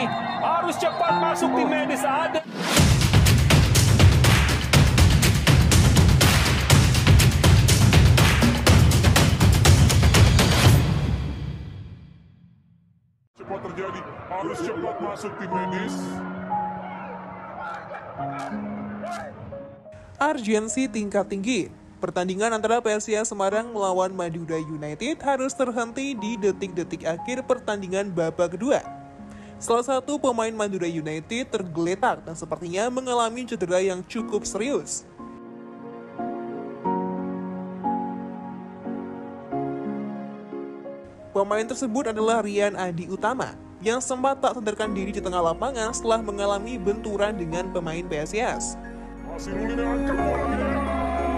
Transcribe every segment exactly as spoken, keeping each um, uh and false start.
Terjadi, harus cepat masuk tim medis. Ada cepat terjadi, harus cepat masuk tim medis. Urgensi tingkat tinggi. Pertandingan antara Persia Semarang melawan Madura United harus terhenti di detik-detik akhir pertandingan babak kedua. Salah satu pemain Madura United tergeletak dan sepertinya mengalami cedera yang cukup serius. Pemain tersebut adalah Rian Adi Utama yang sempat tak sadarkan diri di tengah lapangan setelah mengalami benturan dengan pemain P S I S. Masih Ruli dengan kekuatan di daerah.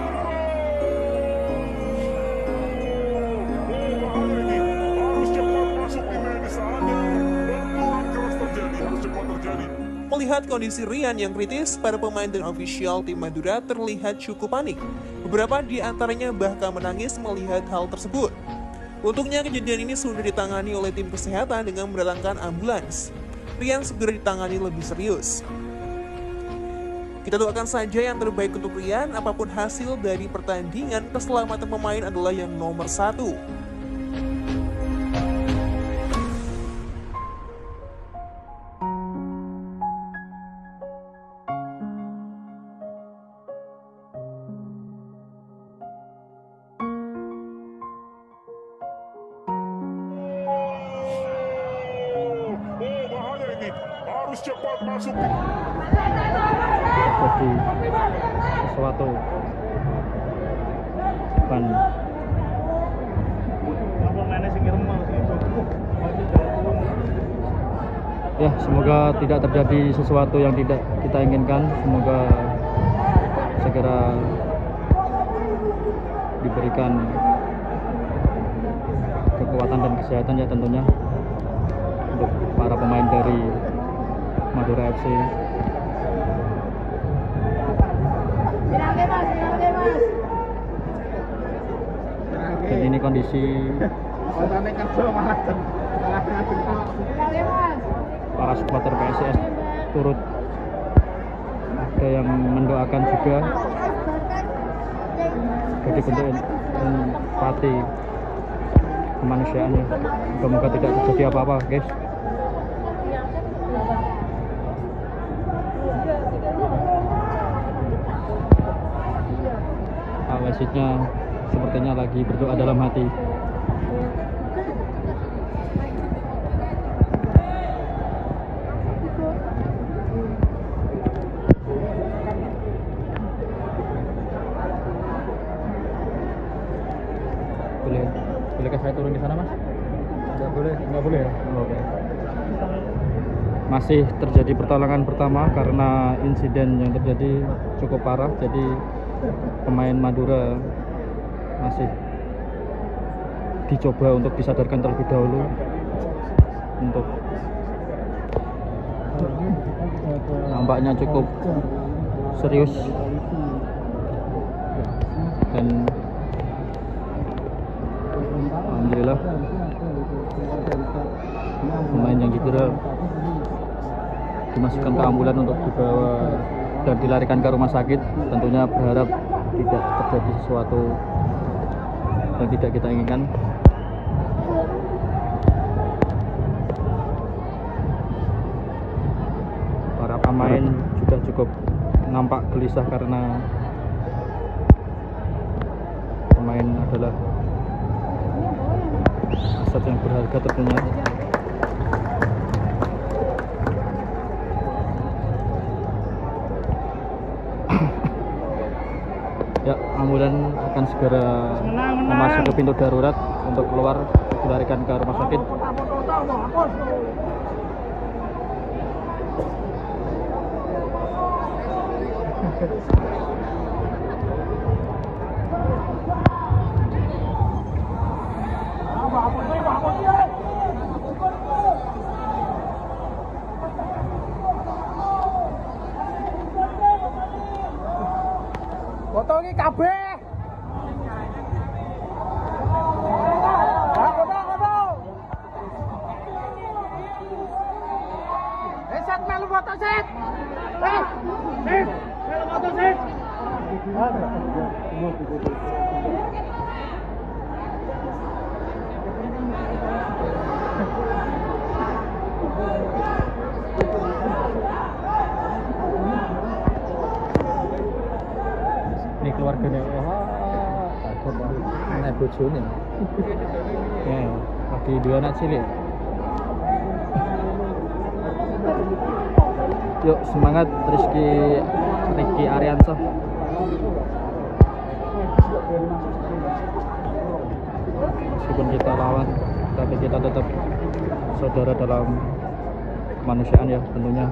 Melihat kondisi Rian yang kritis, para pemain dan ofisial tim Madura terlihat cukup panik. Beberapa di antaranya bahkan menangis melihat hal tersebut. Untungnya kejadian ini sudah ditangani oleh tim kesehatan dengan mendatangkan ambulans. Rian segera ditangani lebih serius. Kita doakan saja yang terbaik untuk Rian, apapun hasil dari pertandingan, keselamatan pemain adalah yang nomor satu. Harus cepat masuk. Jadi sesuatu ban ya, semoga tidak terjadi sesuatu yang tidak kita inginkan. Semoga segera diberikan kekuatan dan kesehatan ya tentunya untuk para pemain dari Madura F C. Dan ini kondisi para supporter P S I S turut ada yang mendoakan juga jadi bentuk empati kemanusiaannya. Semoga tidak terjadi apa-apa, guys. Wasitnya sepertinya lagi berdoa dalam hati. Boleh, bolehkah saya turun di sana, Mas? Nggak boleh, nggak boleh ya? Oke. Masih terjadi pertolongan pertama karena insiden yang terjadi cukup parah, jadi pemain Madura masih dicoba untuk disadarkan terlebih dahulu untuk nampaknya cukup serius dan alhamdulillah pemain yang cedera dimasukkan ke ambulan untuk dibawa dan dilarikan ke rumah sakit. Tentunya berharap tidak terjadi sesuatu yang tidak kita inginkan. Para pemain juga cukup nampak gelisah karena pemain adalah aset yang berharga tentunya. Ya, ambulan akan segera memasuki pintu darurat untuk keluar dilarikan ke rumah sakit. Foto iki kabeh. bojone. Ya, lagi dua anak cilik. Yuk semangat Rizky Rizky Ariansyah. Meskipun kita lawan, tapi kita tetap saudara dalam kemanusiaan ya tentunya.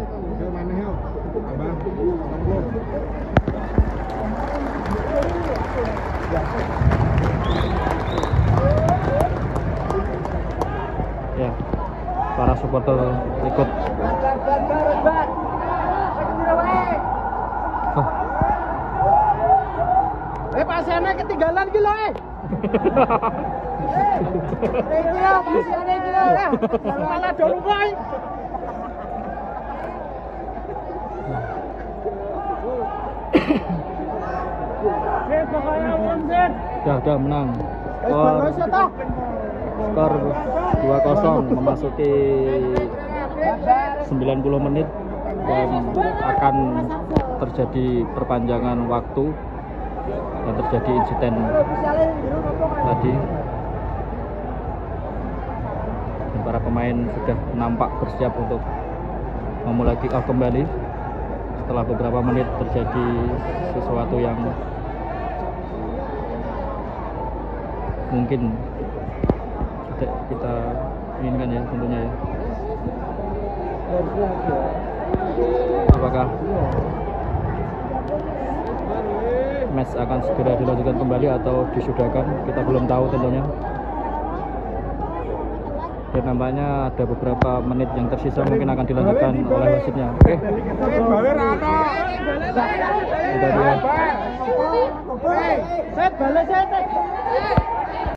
Ya, para supporter ikut. Oh. Eh pasiennya ketinggalan gila eh. Eh gila pasiennya gila eh. Malah dulu boy. Udah, udah menang. Skor skor dua kosong memasuki sembilan puluh menit dan akan terjadi perpanjangan waktu dan terjadi insiden tadi. Dan para pemain sudah nampak bersiap untuk memulai kick off kembali setelah beberapa menit terjadi sesuatu yang mungkin tidak kita inginkan ya tentunya ya. Apakah match akan segera dilanjutkan kembali atau disudahkan, kita belum tahu tentunya. Dan nampaknya ada beberapa menit yang tersisa mungkin akan dilanjutkan oleh wasitnya. Oke. Sudah dia. Set balik set.